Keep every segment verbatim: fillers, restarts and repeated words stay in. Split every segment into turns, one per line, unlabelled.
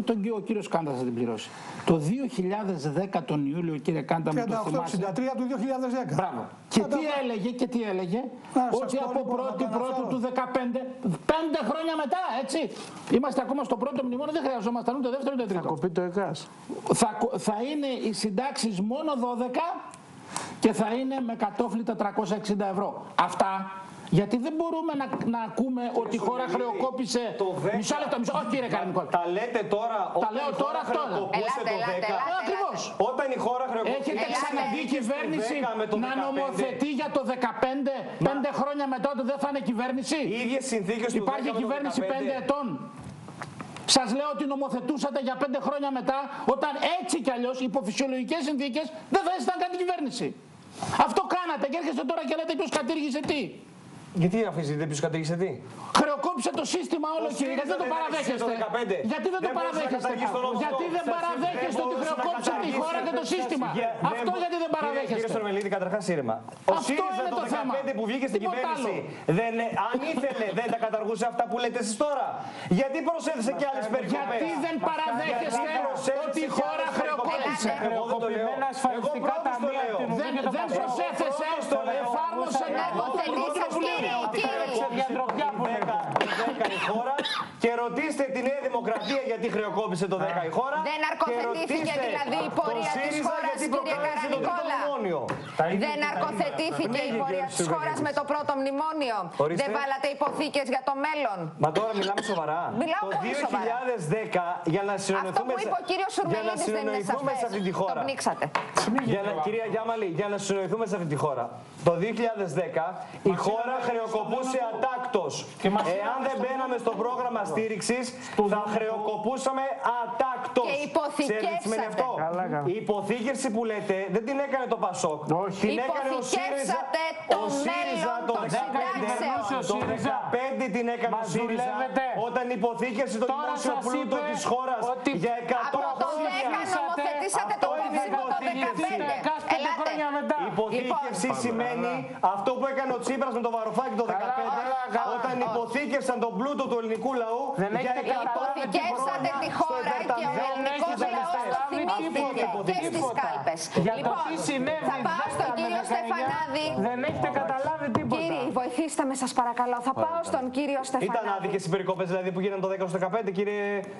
τον ο κύριος Κάντας θα την πληρώσει. Το δύο χιλιάδες δέκα τον Ιούλιο, κύριε Κάντα, με το θυμάσαι.
εξήντα τρία του δύο χιλιάδες δέκα.
Μπράβο. Και τι έλεγε, και τι έλεγε, ότι από πρώτη πρώτου του δεκαπέντε, πέντε χρόνια μετά, έτσι. Είμαστε ακόμα στο πρώτο μνημόνιο, δεν χρειαζόμασταν ούτε δεύτερο ούτε τρίτο.
Θα κοπεί το ΕΚΑΣ.
Θα, θα είναι οι συντάξεις μόνο δώδεκα και θα είναι με κατόφλι τετρακόσια εξήντα ευρώ. Αυτά. Γιατί δεν μπορούμε να, να ακούμε ότι η χώρα χρεοκόπησε. Μισό λεπτό, μισό. Όχι, κύριε Καρνικόλ.
Τα λέτε τώρα.
Τα λέω τώρα αυτό.
Ελάτε, ελάτε,
Ακριβώς.
Όταν η χώρα χρεοκόπησε.
Έχετε ξαναδεί η κυβέρνηση να νομοθετεί για το δεκαπέντε, πέντε χρόνια μετά ότι δεν θα είναι κυβέρνηση.
Οι ίδιες συνθήκες του
Υπάρχει κυβέρνηση πέντε ετών. Σας λέω ότι νομοθετούσατε για πέντε χρόνια μετά, όταν έτσι κι αλλιώς υπό φυσιολογικές συνθήκες δεν θα ήσασταν καν κυβέρνηση. Αυτό κάνατε και έρχεστε τώρα και λέτε ποιος κατήργησε τι.
Γιατί αφήσετε ποιος κατήργησε τι.
Χρεοκόπησε το σύστημα όλο, κύριε. Γιατί δεν το παραδέχεστε. Γιατί δεν το παραδέχεστε. Γιατί δεν παραδέχεστε ότι χρεοκόπησε τη χώρα και το σύστημα. Αυτό γιατί δεν παραδέχεστε.
Κύριε Σορμελίδη, καταρχάς ήρεμα. Ο ΣΥΡΙΖΑ το δεκαπέντε που βγήκε στην κυβέρνηση, αν ήθελε δεν τα καταργούσε αυτά που λέτε εσείς τώρα. Γιατί προσέθεσε και άλλες περικοπές.
Γιατί δεν παραδέχεστε ότι η χώρα χρεοκόπησε.
Χρεοκοπημένα ασφαλιστικά ταμεία.
Δεν προσέθεσε, εφάρμοσε
η χώρα και ρωτήστε τη Νέα Δημοκρατία γιατί χρεοκόπησε το δέκα η χώρα.
Δεν ναρκοθετήθηκε δηλαδή η πορεία της χώρας, κύριε Καρανικόλα. Δεν ναρκοθετήθηκε η πορεία της χώρας με το πρώτο μνημόνιο. Δεν βάλατε υποθήκες για το μέλλον.
Μα τώρα μιλάμε σοβαρά.
Μιλάω
το
πολύ
δύο χιλιάδες δέκα για να συνοηθούμε
αυτό που είπε ο κύριος Σουρμελίδης δεν είναι σαφές.
σε αυτή τη χώρα.
Το πνίξατε.
Για να, κυρία Γιάμαλη, για να συνοηθούμε σε αυτή τη χώρα. Το δύο χιλιάδες δέκα η χώρα χρεοκοπούσε ατάκτος. Εάν δεν μπαίναμε στο πρόγραμμα στήριξης, θα χρεοκοπούσαμε ατάκτος.
Και υποθηκεύσατε.
Η υποθήκευση που λέτε δεν την έκανε το Πασόκ.
Όχι.
Την έκανε ο ΣΥΡΙΖΑ.
Το ΣΥΡΙΖΑ
το δεκαπέντε την έκανε ο ΣΥΡΙΖΑ όταν υποθήκευσε το δημόσιο πλούτο της χώρας για εκατό χρόνια.
Νομοθετήσατε το κόψιμο το δεκαπέντε.
Η υποθήκευση σημαίνει αυτό που έκανε ο Τσίπρας με το Βαρουφάκη το δεκαπέντε, όταν υποθήκευσαν τον πλούτο του ελληνικού λαού για εκατό χρόνια.
Υποθηκεύσατε τη χώρα και ο ελληνικός λαός το θυμήθηκε και στις κάλπες. Λοιπόν, θα πάω στον κύριο Στεφανάδη.
Δεν έχετε καταλάβει τίποτα.
Κύριοι, βοηθήστε με σας παρακαλώ. Θα πάω στον κύριο Στεφανάδη.
Ήταν άδικες οι περικοπές δηλαδή που γίνανε το δέκα στο δεκαπέντε, κύριε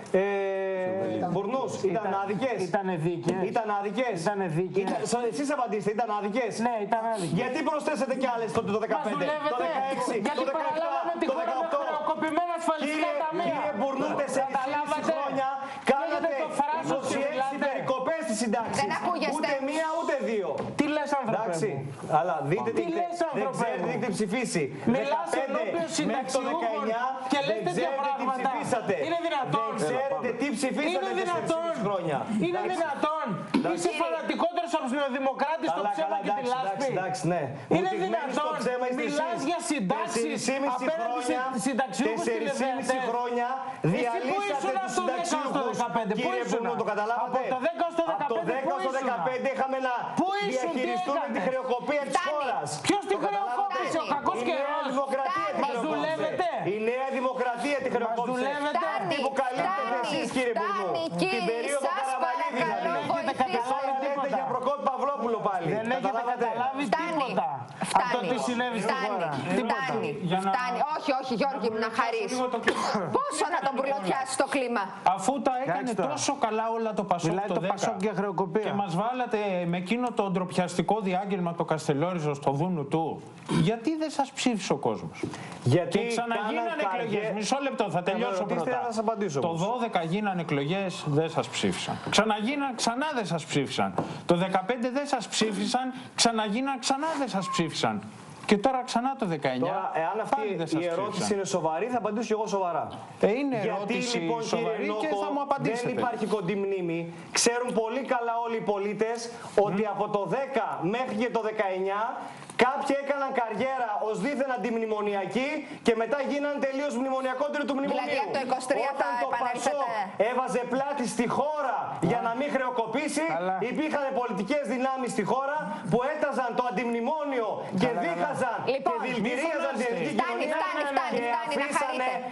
Μπουρνούς? Ήταν άδικες.
Ήταν δίκαιες.
Ήταν άδικες.
Ήταν δίκαιες.
Εσείς απαντήστε, ήταν άδικες.
Ναι, ήταν άδικες.
Γιατί προσθέσατε κι άλλες τότε το δεκαπέντε, το δεκαέξι,
γιατί
το δεκαεπτά,
τη
το
χώρα με
δεκαοκτώ.
χρεοκοπημένα ασφαλιστικά ταμεία.
Κύριε Μπουρνού, τέσσερα χρόνια κάνατε είκοσι έξι περικοπές στις συντάξεις.
Δεν ακούγεστε.
Ούτε μία ούτε δύο.
Τι λες, άνθρωπε?
Εντάξει, αλλά δείτε τι δεν ξέρετε τι έχετε ψηφίσει.
Μιλάς ενώπιον συνταξιούχων και λέτε τέτοια πράγματα. Είναι δυνατόν?
Δεν ξέρετε τι ψηφίσατε τέσσερα χρόνια.
Είναι δυνατόν? Είσαι φανατικότερος από τους νεοδημοκράτες στο ψέμα και τη λάσπη. Είναι δυνατόν? Μιλάς για συντάξεις απέναντι σε συνταξιούχους τηλεθεατές.
χρόνια διαλύσατε τους συνταξιούχους. Κύριε Μπουρνού, το καταλάβατε?
Από το δέκα στο
δεκαπέντε είχαμε να διαχειριστούμε τη χρεοκοπία της χώρας.
Ποιος τη χρεοκόπησε? Ο κακός καιρός? Μας δουλεύετε?
Η Νέα Δημοκρατία τη χρεοκόπησε. Αυτή που καλύπτετε εσείς, κύριε Μπουρνού. Την περίοδο Καραμανλίδη δηλαδή. Τώρα λέτε για Προκόπη Παυλόπουλο πάλι.
Δεν έχετε καταλάβει τίποτα από το τι συνέβη στην χώρα.
Φτάνει, φτάνει. Όχι, όχι, Γιώργη μου, να χαρείς. Πόσο να τον μπουρλωτιάσει το κλίμα?
Αφού τα έκανε τόσο καλά όλα το Πασόκ το δέκα και μας βάλατε με εκείνο το ντροπιαστικό διάγγελμα το Καστελόριζο στο δούνου του, γιατί δεν σας ψήφισε ο κόσμος?
Γιατί
και ξαναγίνανε εκλογές. Μισό λεπτό, θα τελειώσω πρώτα. Το δώδεκα γίνανε εκλογές, δεν σας ψήφισαν. Ξαναγίναν, ξανά δεν σας ψήφισαν. Το δεκαπέντε δεν σας ψήφισαν, ξαναγίναν, ξανά δεν σας ψήφισαν. Και τώρα ξανά το δεκαεννιά.
Τώρα, εάν αυτή η ερώτηση ψήφισαν. είναι σοβαρή, θα απαντήσω και εγώ σοβαρά.
Ε, είναι
Γιατί,
ερώτηση
λοιπόν,
σοβαρή
Νόκο,
και θα μου απαντήσετε.
Δεν υπάρχει κοντή μνήμη. Ξέρουν πολύ καλά όλοι οι πολίτες ότι mm. από το δέκα μέχρι και το δεκαεννιά κάποιοι έκαναν καριέρα ως δίθεν αντιμνημονιακοί και μετά γίνανε τελείως μνημονιακότεροι του μνημονίου.
Δηλαδή από το είκοσι τρία
Όταν
θα
το Πασόκ έβαζε πλάτη στη χώρα yeah. για να μην χρεοκοπήσει, αλλά... υπήρχαν πολιτικές δυνάμεις στη χώρα που έταζαν το αντιμνημόνιο και δίχαζαν
λοιπόν,
και δηλητηρίαζαν την ελληνική κοινωνία και αφήσανε, αφ,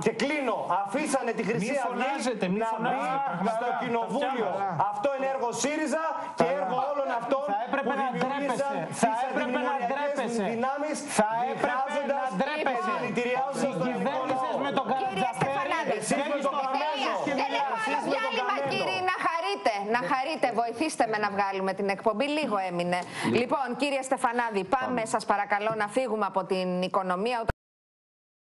και κλείνω, αφήσανε τη Χρυσή Αυγή να μπει στο κοινοβούλιο. Αυτό είναι έργο ΣΥΡΙΖΑ και έργο όλων αυτών που δημιουργήσαν τις αντιμνημονιακές δυνάμεις, διχάζοντας και δηλητηριάζοντας τον ελληνικό λαό.
Κύριε Στεφανάδη, δεν έχω άλλο διάλειμμα, κύριε, να χαρείτε. Να χαρείτε, βοηθήστε με να βγάλουμε την εκπομπή. Λίγο έμεινε. Λοιπόν, κύριε Στεφανάδη, πάμε σας παρακαλώ να φύγουμε από την οικονομία.